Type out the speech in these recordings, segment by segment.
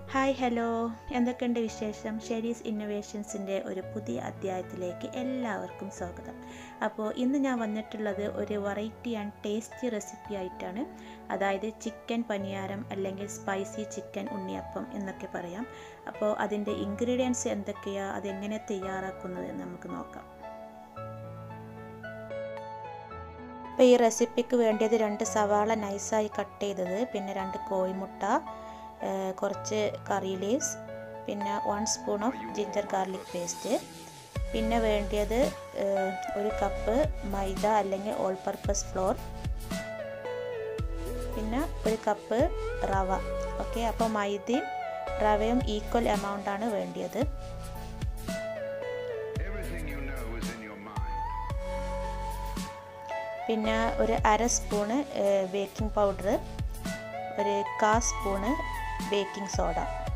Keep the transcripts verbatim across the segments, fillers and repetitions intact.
Hi hello എന്തൊക്കെയുണ്ട് വിശേഷം? ഷെരീസ് ഇന്നോവേഷൻസിൻ്റെ ഒരു പുതിയ അധ്യായത്തിലേക്ക് എല്ലാവർക്കും സ്വാഗതം. അപ്പോൾ ഇന്ന് ഞാൻ വന്നിട്ടുള്ളത് ഒരു വെറൈറ്റി ആൻഡ് ടേസ്റ്റി റെസിപ്പി ആയിട്ടാണ്. അതായത് ചിക്കൻ പനിയാരം അല്ലെങ്കിൽ സ്പൈസി ചിക്കൻ ഉണ്ണിയപ്പം എന്നൊക്കെ പറയാം. അപ്പോൾ അതിൻ്റെ ഇൻഗ്രീഡിയൻസ് എന്തൊക്കെയാണ്, അതെങ്ങനെ തയ്യാറാക്കുന്നത് എന്ന് നമുക്ക് നോക്കാം. അപ്പോൾ ഈ റെസിപ്പിക്ക് വേണ്ടിയത് രണ്ട് സവാള നൈസായി കട്ട് ചെയ്തത്, പിന്നെ രണ്ട് കോഴിമുട്ട, കുറച്ച് കറി ലീവ്സ്, പിന്നെ one spoon of ginger garlic paste, പിന്നെ വേണ്ടിയത് ഒരു കപ്പ് മൈദ അല്ലെങ്കിൽ ഓൾ പർപ്പസ് ഫ്ലോർ, പിന്നെ ഒരു കപ്പ് റവ. ഓക്കെ, അപ്പോൾ മൈദയും റവയും ഈക്വൽ എമൗണ്ട് ആണ് വേണ്ടിയത്. പിന്നെ ഒരു അര സ്പൂണ് ബേക്കിംഗ് പൗഡർ, ഒരു കാ സ്പൂണ് ബേക്കിംഗ് സോഡ,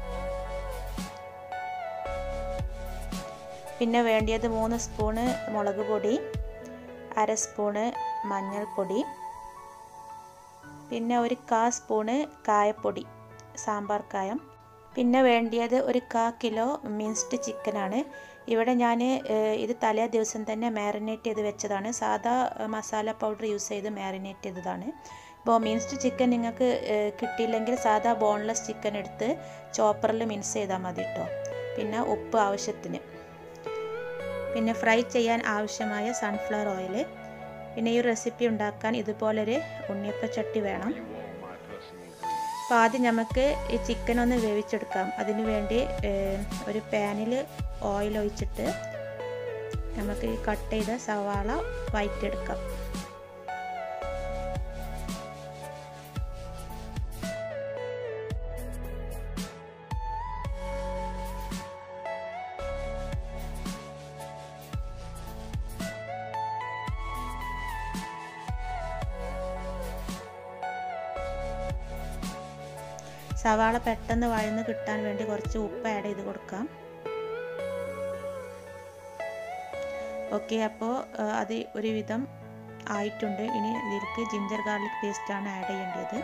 പിന്നെ വേണ്ടിയത് മൂന്ന് സ്പൂണ് മുളക് പൊടി, അര സ്പൂണ് മഞ്ഞൾപ്പൊടി, പിന്നെ ഒരു കാ സ്പൂണ് കായപ്പൊടി, സാമ്പാർ കായം, പിന്നെ വേണ്ടിയത് ഒരു കാ കിലോ മിൻസ്ഡ് ചിക്കനാണ്. ഇവിടെ ഞാൻ ഇത് തലേ ദിവസം തന്നെ മാരിനേറ്റ് ചെയ്ത് വെച്ചതാണ്. സാധാ മസാല പൗഡർ യൂസ് ചെയ്ത് മാരിനേറ്റ് ചെയ്തതാണ്. ഇപ്പോൾ മിൻസ്ഡ് ചിക്കൻ നിങ്ങൾക്ക് കിട്ടിയില്ലെങ്കിൽ സാധാ ബോൺലെസ് ചിക്കൻ എടുത്ത് ചോപ്പറിൽ മിൻസ് ചെയ്താൽ മതി കേട്ടോ. പിന്നെ ഉപ്പ് ആവശ്യത്തിന്, പിന്നെ ഫ്രൈ ചെയ്യാൻ ആവശ്യമായ സൺഫ്ലവർ ഓയിൽ. പിന്നെ ഈ റെസിപ്പി ഉണ്ടാക്കാൻ ഇതുപോലൊരു ഉണ്ണിയപ്പച്ചട്ടി വേണം. അപ്പോൾ ആദ്യം നമുക്ക് ഈ ചിക്കൻ ഒന്ന് വേവിച്ചെടുക്കാം. അതിനു വേണ്ടി ഒരു പാനിൽ ഓയിൽ ഒഴിച്ചിട്ട് നമുക്ക് ഈ കട്ട് ചെയ്ത സവാള വഴറ്റിയെടുക്കാം. സവാള പെട്ടെന്ന് വഴന്ന് കിട്ടാൻ വേണ്ടി കുറച്ച് ഉപ്പ് ആഡ് ചെയ്ത് കൊടുക്കാം. ഓക്കെ, അപ്പോൾ അത് ഒരുവിധം ആയിട്ടുണ്ട്. ഇനി ഇതിലേക്ക് ജിഞ്ചർ ഗാർലിക് പേസ്റ്റാണ് ആഡ് ചെയ്യേണ്ടത്.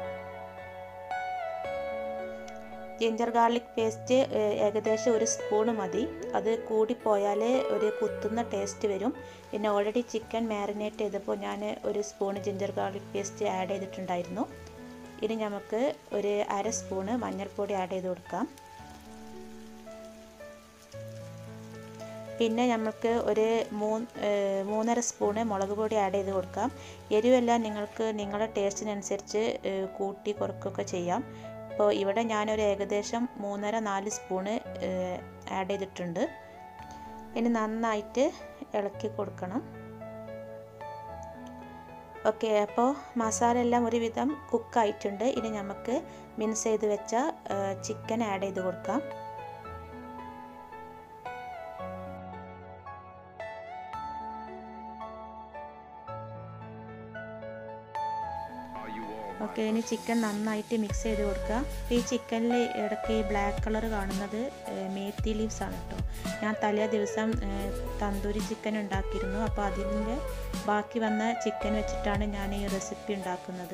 ജിഞ്ചർ ഗാർലിക് പേസ്റ്റ് ഏകദേശം ഒരു സ്പൂണ് മതി. അത് കൂടിപ്പോയാൽ ഒരു കുത്തുന്ന ടേസ്റ്റ് വരും. പിന്നെ ഓൾറെഡി ചിക്കൻ മാരിനേറ്റ് ചെയ്തപ്പോൾ ഞാൻ ഒരു spoon ginger garlic paste add ചെയ്തിട്ടുണ്ടായിരുന്നു. ഇനി നമുക്ക് ഒരു അര സ്പൂണ് മഞ്ഞൾപ്പൊടി ആഡ് ചെയ്ത് കൊടുക്കാം. പിന്നെ നമുക്ക് ഒരു മൂന്ന് മൂന്നര സ്പൂണ് മുളക് പൊടി ആഡ് ചെയ്ത് കൊടുക്കാം. എരിവെല്ലാം നിങ്ങൾക്ക് നിങ്ങളുടെ ടേസ്റ്റിനനുസരിച്ച് കൂട്ടി കുറയ്ക്കുകയൊക്കെ ചെയ്യാം. ഇപ്പോൾ ഇവിടെ ഞാനൊരു ഏകദേശം മൂന്നര നാല് സ്പൂണ് ആഡ് ചെയ്തിട്ടുണ്ട്. ഇനി നന്നായിട്ട് ഇളക്കി കൊടുക്കണം. ഓക്കെ, അപ്പോൾ മസാല എല്ലാം ഒരുവിധം കുക്കായിട്ടുണ്ട്. ഇനി നമുക്ക് മിൻസ് ചെയ്ത് വെച്ച ചിക്കൻ ആഡ് ചെയ്ത് കൊടുക്കാം. ഓക്കെ, ഇനി ചിക്കൻ നന്നായിട്ട് മിക്സ് ചെയ്ത് കൊടുക്കുക. ഈ ചിക്കനിൽ ഇടയ്ക്ക് ഈ ബ്ലാക്ക് കളർ കാണുന്നത് മേത്തി ലീവ്സ് ആണ് കേട്ടോ. ഞാൻ തലേ ദിവസം തന്തൂരി ചിക്കൻ ഉണ്ടാക്കിയിരുന്നു. അപ്പോൾ അതിൻ്റെ ബാക്കി വന്ന ചിക്കൻ വെച്ചിട്ടാണ് ഞാൻ ഈ റെസിപ്പി ഉണ്ടാക്കുന്നത്.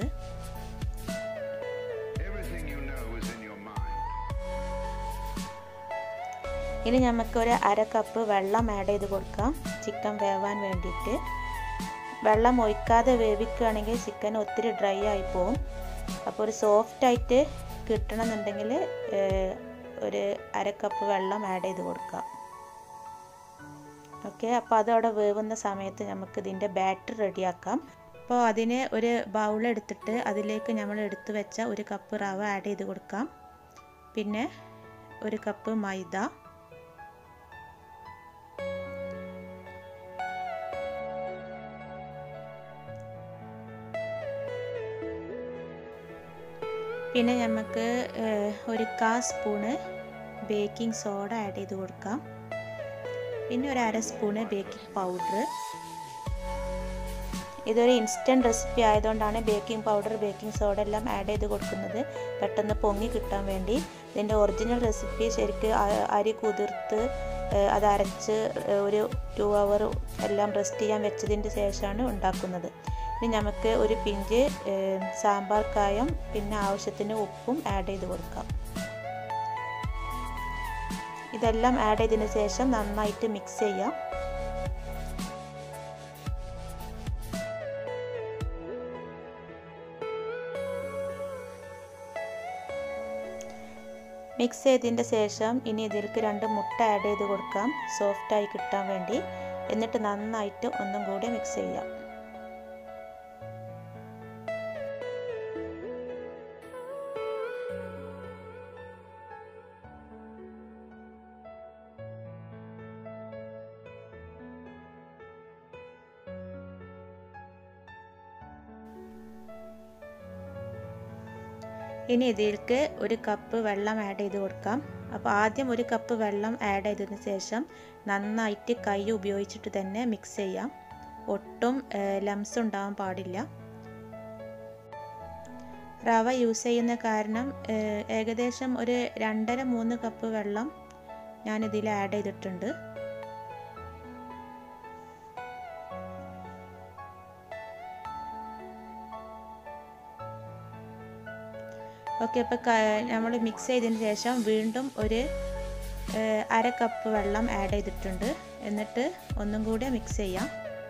ഇനി നമുക്കൊരു അര കപ്പ് വെള്ളം ആഡ് ചെയ്ത് കൊടുക്കാം ചിക്കൻ വേവാൻ വേണ്ടിയിട്ട്. വെള്ളം ഒഴിക്കാതെ വേവിക്കുകയാണെങ്കിൽ ചിക്കൻ ഒത്തിരി ഡ്രൈ ആയി പോവും. അപ്പോൾ ഒരു സോഫ്റ്റായിട്ട് കിട്ടണമെന്നുണ്ടെങ്കിൽ ഒരു അര കപ്പ് വെള്ളം ആഡ് ചെയ്ത് കൊടുക്കാം. ഓക്കെ, അപ്പോൾ അതവിടെ വേവുന്ന സമയത്ത് നമുക്ക് ഇതിൻ്റെ ബാറ്റർ റെഡിയാക്കാം. അപ്പോൾ അതിന് ഒരു ബൗൾ എടുത്തിട്ട് അതിലേക്ക് നമ്മൾ എടുത്തു വെച്ച ഒരു കപ്പ് റവ ആഡ് ചെയ്ത് കൊടുക്കാം. പിന്നെ ഒരു കപ്പ് മൈദ, പിന്നെ നമുക്ക് ഒരു കാ സ്പൂണ് ബേക്കിംഗ് സോഡ ആഡ് ചെയ്ത് കൊടുക്കാം. പിന്നെ ഒരു അര സ്പൂണ് ബേക്കിംഗ് പൗഡർ. ഇതൊരു ഇൻസ്റ്റൻറ്റ് റെസിപ്പി ആയതുകൊണ്ടാണ് ബേക്കിംഗ് പൗഡർ ബേക്കിംഗ് സോഡ എല്ലാം ആഡ് ചെയ്ത് കൊടുക്കുന്നത്, പെട്ടെന്ന് പൊങ്ങി കിട്ടാൻ വേണ്ടി. ഇതിൻ്റെ ഒറിജിനൽ റെസിപ്പി ശരിക്കും അരി കുതിർത്ത് അത് അരച്ച് ഒരു ടു അവർ എല്ലാം റെസ്റ്റ് ചെയ്യാൻ വെച്ചതിൻ്റെ ശേഷമാണ് ഉണ്ടാക്കുന്നത്. ഇനി നമുക്ക് ഒരു പിഞ്ച് സാമ്പാർ കായം പിന്നെ ആവശ്യത്തിന് ഉപ്പും ആഡ് ചെയ്ത് കൊടുക്കാം. ഇതെല്ലാം ആഡ് ചെയ്തതിന് ശേഷം നന്നായിട്ട് മിക്സ് ചെയ്യാം. മിക്സ് ചെയ്തതിൻ്റെ ശേഷം ഇനി ഇതിലേക്ക് രണ്ട് മുട്ട ആഡ് ചെയ്ത് കൊടുക്കാം, സോഫ്റ്റായി കിട്ടാൻ വേണ്ടി. എന്നിട്ട് നന്നായിട്ട് ഒന്നും കൂടി മിക്സ് ചെയ്യാം. ഇനി ഇതിലേക്ക് ഒരു കപ്പ് വെള്ളം ആഡ് ചെയ്ത് കൊടുക്കാം. അപ്പോൾ ആദ്യം ഒരു കപ്പ് വെള്ളം ആഡ് ചെയ്തതിന് ശേഷം നന്നായിട്ട് കൈ ഉപയോഗിച്ചിട്ട് തന്നെ മിക്സ് ചെയ്യാം. ഒട്ടും ലംസ് ഉണ്ടാവാൻ പാടില്ല. റവ യൂസ് ചെയ്യുന്ന കാരണം ഏകദേശം ഒരു രണ്ടര മൂന്ന് കപ്പ് വെള്ളം ഞാനിതിൽ ആഡ് ചെയ്തിട്ടുണ്ട്. ഓക്കെ, അപ്പോൾ നമ്മൾ മിക്സ് ചെയ്തതിന് ശേഷം വീണ്ടും ഒരു അര കപ്പ് വെള്ളം ആഡ് ചെയ്തിട്ടുണ്ട്. എന്നിട്ട് ഒന്നും കൂടി മിക്സ് ചെയ്യാം.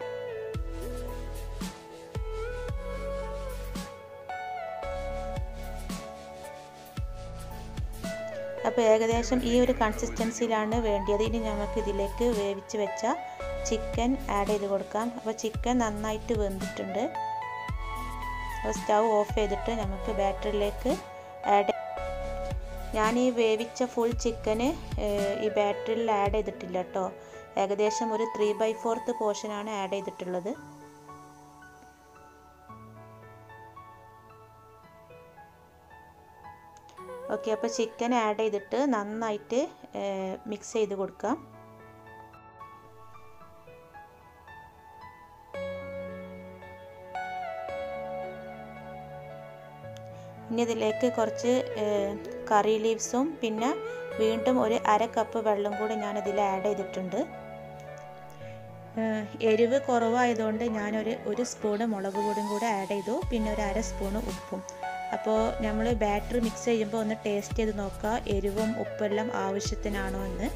അപ്പോൾ ഏകദേശം ഈ ഒരു കൺസിസ്റ്റൻസിയിലാണ് വേണ്ടത്. ഇനി നമുക്ക് ഇതിലേക്ക് വേവിച്ച് വെച്ച ചിക്കൻ ആഡ് ചെയ്ത് കൊടുക്കാം. അപ്പോൾ ചിക്കൻ നന്നായിട്ട് വെന്തിട്ടുണ്ട്. അപ്പോൾ സ്റ്റൗ ഓഫ് ചെയ്തിട്ട് നമുക്ക് ബാറ്ററിലേക്ക് ആഡ് ഞാൻ ഈ വേവിച്ച ഫുൾ ചിക്കന് ഈ ബാറ്ററിൽ ആഡ് ചെയ്തിട്ടില്ല കേട്ടോ. ഏകദേശം ഒരു ത്രീ ബൈ ഫോർത്ത് പോർഷനാണ് ആഡ് ചെയ്തിട്ടുള്ളത്. ഓക്കെ, അപ്പോൾ ചിക്കൻ ആഡ് ചെയ്തിട്ട് നന്നായിട്ട് മിക്സ് ചെയ്ത് കൊടുക്കാം. ഇനി ഇതിലേക്ക് കുറച്ച് കറി ലീവ്സും പിന്നെ വീണ്ടും ഒരു അര കപ്പ് വെള്ളം കൂടി ഞാനിതിൽ ആഡ് ചെയ്തിട്ടുണ്ട്. എരിവ് കുറവായതുകൊണ്ട് ഞാനൊരു ഒരു സ്പൂണ് മുളക് പൊടിയും കൂടി ആഡ് ചെയ്തു. പിന്നെ ഒരു അര സ്പൂണ് ഉപ്പും. അപ്പോൾ നമ്മൾ ബാറ്റർ മിക്സ് ചെയ്യുമ്പോൾ ഒന്ന് ടേസ്റ്റ് ചെയ്ത് നോക്കുക എരിവും ഉപ്പെല്ലാം ആവശ്യത്തിനാണോ എന്ന്.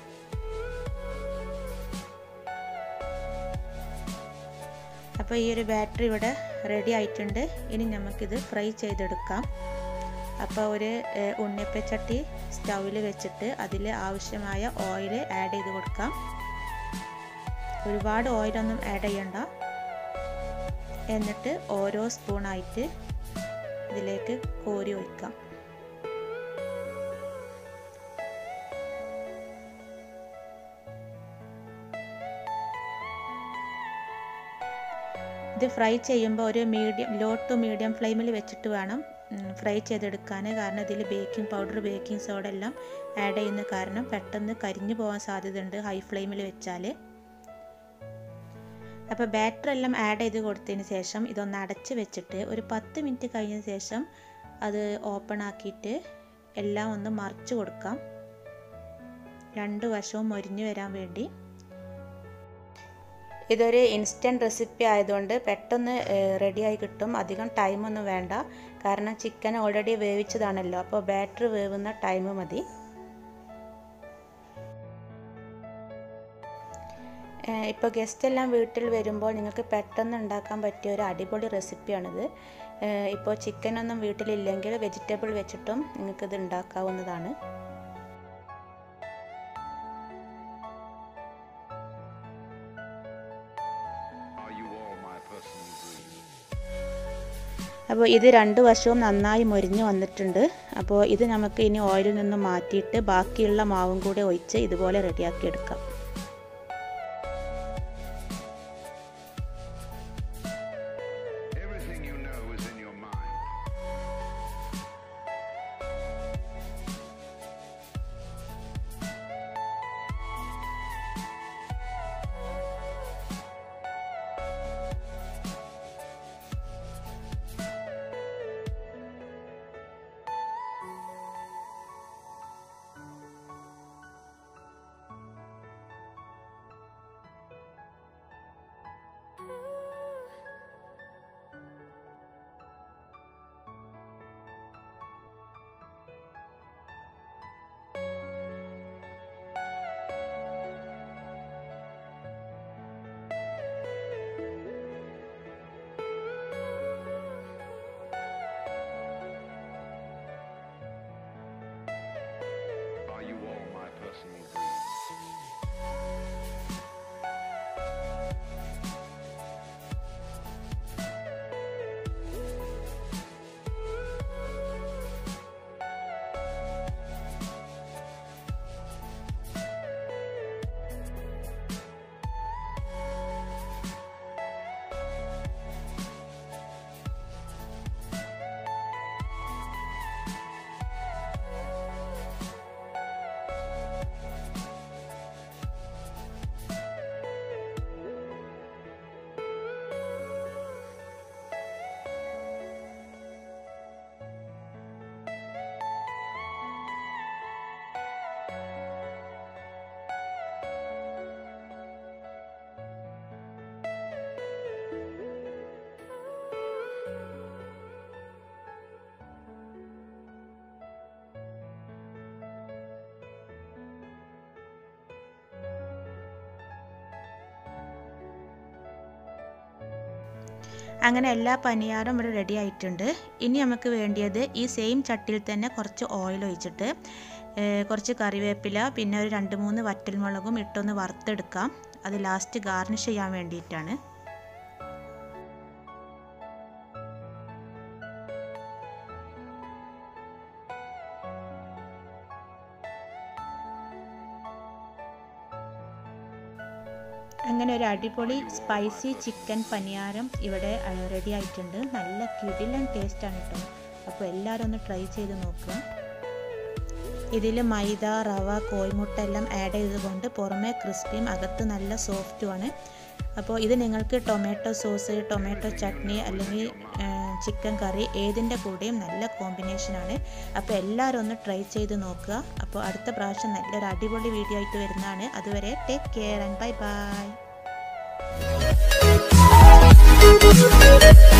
അപ്പോൾ ഈ ഒരു ബാറ്റർ ഇവിടെ റെഡി ആയിട്ടുണ്ട്. ഇനി നമുക്കിത് ഫ്രൈ ചെയ്തെടുക്കാം. അപ്പോൾ ഒരു ഉണ്ണിയപ്പച്ചട്ടി സ്റ്റൗവിൽ വെച്ചിട്ട് അതിൽ ആവശ്യമായ ഓയിൽ ആഡ് ചെയ്ത് കൊടുക്കാം. ഒരുപാട് ഓയിലൊന്നും ആഡ് ചെയ്യണ്ട. എന്നിട്ട് ഓരോ സ്പൂണായിട്ട് ഇതിലേക്ക് കോരി ഒഴിക്കാം. ഇത് ഫ്രൈ ചെയ്യുമ്പോൾ ഒരു മീഡിയം ലോ ടു മീഡിയം ഫ്ലെയിമിൽ വെച്ചിട്ട് വേണം ഫ്രൈ ചെയ്തെടുക്കാൻ. കാരണം ഇതിൽ ബേക്കിംഗ് പൗഡർ ബേക്കിംഗ് സോഡ എല്ലാം ആഡ് ചെയ്യുന്ന കാരണം പെട്ടെന്ന് കരിഞ്ഞു പോകാൻ സാധ്യതയുണ്ട് ഹൈ ഫ്ലെയിമിൽ വെച്ചാൽ. അപ്പോൾ ബാറ്റർ എല്ലാം ആഡ് ചെയ്ത് കൊടുത്തതിന് ശേഷം ഇതൊന്ന് അടച്ച് വെച്ചിട്ട് ഒരു പത്ത് മിനിറ്റ് കഴിഞ്ഞ ശേഷം അത് ഓപ്പൺ ആക്കിയിട്ട് എല്ലാം ഒന്ന് മറിച്ച് കൊടുക്കാം, രണ്ട് വശവും മൊരിഞ്ഞു വരാൻ വേണ്ടി. ഇതൊരു ഇൻസ്റ്റൻറ്റ് റെസിപ്പി ആയതുകൊണ്ട് പെട്ടെന്ന് റെഡിയായി കിട്ടും. അധികം ടൈമൊന്നും വേണ്ട. കാരണം ചിക്കൻ ഓൾറെഡി വേവിച്ചതാണല്ലോ. അപ്പോൾ ബാറ്റർ വേവുന്ന ടൈം മതി. ഇപ്പോൾ ഗസ്റ്റ് എല്ലാം വീട്ടിൽ വരുമ്പോൾ നിങ്ങൾക്ക് പെട്ടെന്ന് ഉണ്ടാക്കാൻ പറ്റിയ ഒരു അടിപൊളി റെസിപ്പിയാണിത്. ഇപ്പോൾ ചിക്കനൊന്നും വീട്ടിലില്ലെങ്കിൽ വെജിറ്റബിൾ വെച്ചിട്ടും നിങ്ങൾക്കിത് ഉണ്ടാക്കാവുന്നതാണ്. അപ്പോൾ ഇത് രണ്ട് വശവും നന്നായി മൊരിഞ്ഞ് വന്നിട്ടുണ്ട്. അപ്പോൾ ഇത് നമുക്ക് ഇനി ഓയിലിൽ നിന്ന് മാറ്റിയിട്ട് ബാക്കിയുള്ള മാവും കൂടെ ഒഴിച്ച് ഇതുപോലെ റെഡിയാക്കി എടുക്കാം. അങ്ങനെ എല്ലാ പനിയാറും ഇവിടെ റെഡി ആയിട്ടുണ്ട്. ഇനി നമുക്ക് വേണ്ടിയത് ഈ സെയിം ചട്ടിയിൽ തന്നെ കുറച്ച് ഓയിൽ ഒഴിച്ചിട്ട് കുറച്ച് കറിവേപ്പില പിന്നെ ഒരു രണ്ട് മൂന്ന് വറ്റൽമുളകും ഇട്ടൊന്ന് വറുത്തെടുക്കാം. അത് ലാസ്റ്റ് ഗാർണിഷ് ചെയ്യാൻ വേണ്ടിയിട്ടാണ്. അങ്ങനെ ഒരു അടിപൊളി സ്പൈസി ചിക്കൻ പനിയാരം ഇവിടെ റെഡി ആയിട്ടുണ്ട്. നല്ല കിടിലൻ ടേസ്റ്റാണ് കേട്ടോ. അപ്പോൾ എല്ലാവരും ഒന്ന് ട്രൈ ചെയ്ത് നോക്കുക. ഇതിൽ മൈദ, റവ, കോഴിമുട്ട എല്ലാം ആഡ് ചെയ്തുകൊണ്ട് പുറമേ ക്രിസ്പിയും അകത്ത് നല്ല സോഫ്റ്റുമാണ്. അപ്പോൾ ഇത് നിങ്ങൾക്ക് ടൊമാറ്റോ സോസ്, ടൊമാറ്റോ ചട്നി അല്ലെങ്കിൽ ചിക്കൻ കറി ഏതിൻ്റെ കൂടെയും നല്ല കോമ്പിനേഷനാണ്. അപ്പോൾ എല്ലാവരും ഒന്ന് ട്രൈ ചെയ്ത് നോക്കുക. അപ്പോൾ അടുത്ത പ്രാവശ്യം നല്ലൊരു അടിപൊളി വീഡിയോ ആയിട്ട് വരുന്നതാണ്. അതുവരെ take care and bye by.